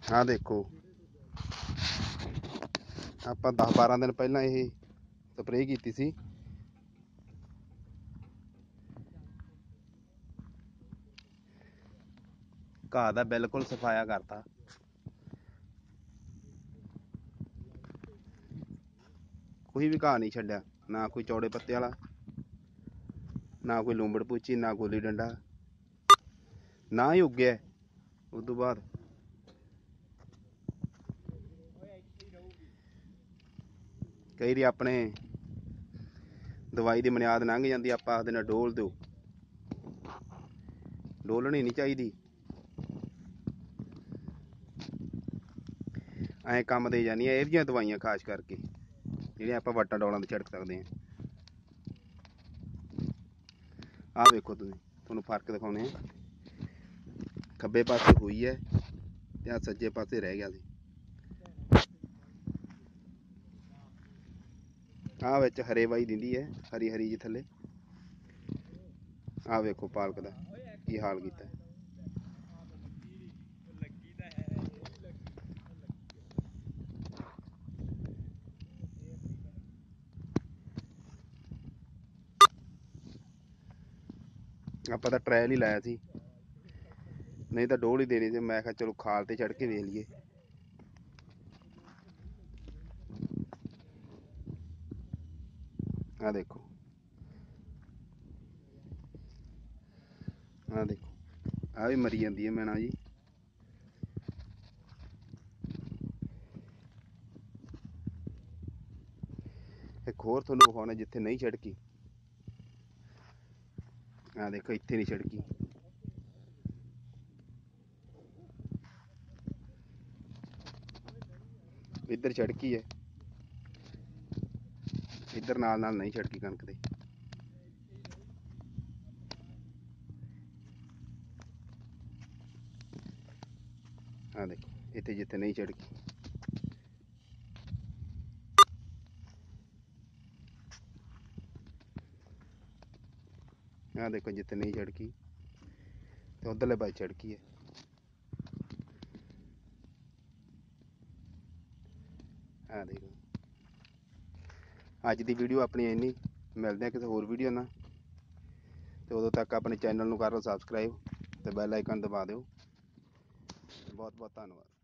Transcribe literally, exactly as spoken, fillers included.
ਆਹ ਦੇਖੋ ਆਪਾਂ ਦਸ ਬਾਰਾਂ ਦਿਨ ਪਹਿਲਾਂ ਇਹ ਸਪਰੇਅ ਕੀਤੀ ਸੀ। ਘਾਹ ਦਾ ਬਿਲਕੁਲ ਸਫਾਇਆ ਕਰਤਾ। ਕੋਈ ਵੀ ਘਾਹ ਨਹੀਂ ਛੱਡਿਆ, ਨਾ ਕੋਈ ਚੌੜੇ ਪੱਤੇ ਵਾਲਾ, ਨਾ ਕੋਈ ਲੂੰਬੜ ਪੂਚੀ, ਨਾ ਗੋਲੀ ਡੰਡਾ, ਨਾ ਹੀ ਉੱਗਿਆ। ਉਸ ਤੋਂ ਬਾਅਦ ਕਈ ਵਾਰੀ ਆਪਣੇ ਦਵਾਈ ਦੀ ਬੁਨਿਆਦ ਲੰਘ ਜਾਂਦੀ, ਆਪਾਂ ਆਖਦੇ ਨਾਲ ਡੋਲ ਦਿਓ। ਡੋਲਣੀ ਨਹੀਂ ਚਾਹੀਦੀ, ਐਂ ਕੰਮ ਦੇ ਜਾਂਦੀਆਂ ਇਹ ਜਿਹੀਆਂ ਦਵਾਈਆਂ, ਖਾਸ ਕਰਕੇ ਜਿਹੜੀਆਂ ਆਪਾਂ ਵੱਟਾਂ ਡੋਲਾਂ 'ਤੇ ਛਿੜਕ ਸਕਦੇ ਹਾਂ। ਆਹ ਵੇਖੋ ਤੁਸੀਂ, ਤੁਹਾਨੂੰ ਫਰਕ ਦਿਖਾਉਣੇ ਆ। ਖੱਬੇ ਪਾਸੇ ਹੋਈ ਹੈ ਤੇ ਆਹ ਸੱਜੇ ਪਾਸੇ ਰਹਿ ਗਿਆ ਸੀ। ਆਹ ਵਿੱਚ ਹਰੇ ਵਾਈ ਦਿੰਦੀ ਹੈ, ਹਰੀ ਹਰੀ ਜੀ ਥੱਲੇ। ਆਹ ਵੇਖੋ ਪਾਲਕ ਦਾ ਕੀ ਹਾਲ ਕੀਤਾ। ਆਪਾਂ ਤਾਂ ਟਰਾਇਲ ਹੀ ਲਾਇਆ ਸੀ, ਨਹੀਂ ਤਾਂ ਡੋਲ ਹੀ ਦੇਣੀ ਸੀ। ਮੈਂ ਕਿਹਾ ਚਲੋ ਖਾਲ ਤੇ ਚੜ੍ਹ ਕੇ ਵੇਖ ਲਈਏ। ਆਹ ਦੇਖੋ, ਆਹ ਦੇਖੋ, ਆਹ ਵੀ ਮਰੀ ਜਾਂਦੀ ਹੈ ਮੈਣਾ ਜੀ। ਇੱਕ ਹੋਰ ਤੁਹਾਨੂੰ ਵਿਖਾਉਣਾ ਜਿੱਥੇ ਨਹੀਂ ਛਿੜਕੀ। ਆਹ ਦੇਖੋ, ਇੱਥੇ ਨਹੀਂ ਛਿੜਕੀ। ਇੱਧਰ ਛਿੜਕੀ ਹੈ, ਇੱਧਰ ਨਾਲ ਨਾਲ ਨਹੀਂ ਛਿੜਕੀ ਕਣਕ ਦੇ। ਆਹ ਦੇਖੋ, ਇੱਥੇ ਜਿੱਥੇ ਨਹੀਂ ਛਿੜਕੀ। ਆਹ ਦੇਖੋ, ਜਿੱਥੇ ਨਹੀਂ ਛਿੜਕੀ ਤੇ ਉਧਰਲੇ ਪਾਸੇ ਛਿੜਕੀ ਹੈ। ਆਹ ਦੇਖੋ, ਅੱਜ ਦੀ ਵੀਡੀਓ ਆਪਣੀ ਇੰਨੀ। ਮਿਲਦੇ ਹਾਂ ਕਿਸੇ ਹੋਰ ਵੀਡੀਓ ਨਾਲ, ਤੇ ਉਦੋਂ ਤੱਕ ਆਪਣੇ ਚੈਨਲ ਨੂੰ ਕਰ ਲਓ ਸਬਸਕ੍ਰਾਈਬ ਤੇ ਬੈਲ ਆਈਕਨ ਦਬਾ ਦਿਓ। ਬਹੁਤ ਬਹੁਤ ਧੰਨਵਾਦ।